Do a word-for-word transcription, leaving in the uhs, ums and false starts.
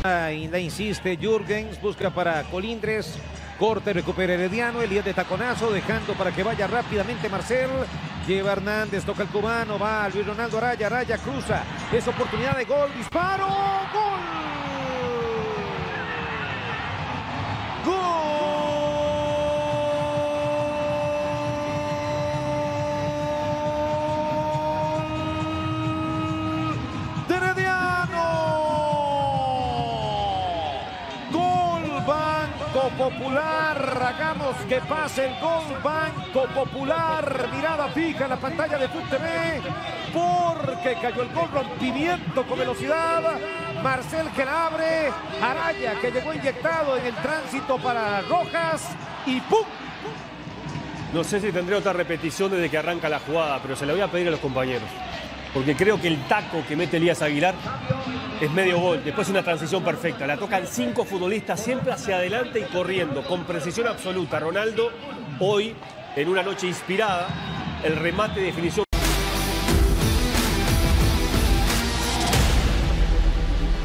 Y la insiste Jürgens, busca para Colindres, corte, recupera Herediano, Elías de taconazo, dejando para que vaya rápidamente Marcel, lleva Hernández, toca el cubano, va Luis Ronaldo Araya, Araya cruza, es oportunidad de gol, disparo, gol, gol. Banco Popular, hagamos que pase el gol. Banco Popular, mirada fija en la pantalla de Fut T V, porque cayó el gol, rompimiento con velocidad, Marcel que la abre, Araya que llegó inyectado en el tránsito para Rojas y ¡pum! No sé si tendré otra repetición desde que arranca la jugada, pero se la voy a pedir a los compañeros, porque creo que el taco que mete Elías Aguilar es medio gol, después una transición perfecta. La tocan cinco futbolistas siempre hacia adelante y corriendo, con precisión absoluta. Ronaldo, hoy, en una noche inspirada, el remate de definición